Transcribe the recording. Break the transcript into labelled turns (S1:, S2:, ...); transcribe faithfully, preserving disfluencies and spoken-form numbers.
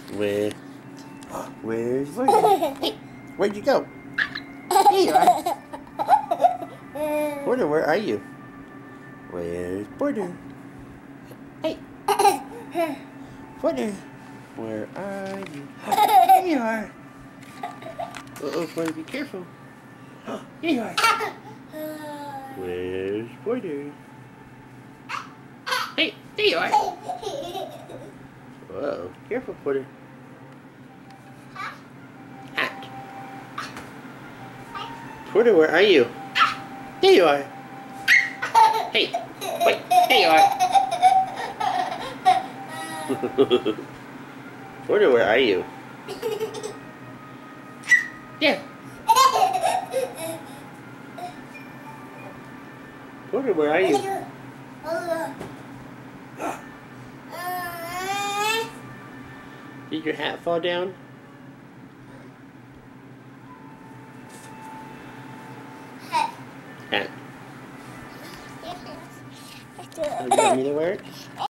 S1: Where? Where's Porter? Hey, where'd you go? Here you are. Porter, where are you? Where's Porter? Hey. Porter, where are you? Here you are. Uh-oh, Porter, be careful. Here you are. Where's Porter? Hey, there you are. Whoa, careful, Porter. Hat. Porter, where are you? There you are. Hey, wait, there you are. Porter, where are you? There. Porter, where are you? Did your hat fall down? Hat. Oh, you want me to wear it?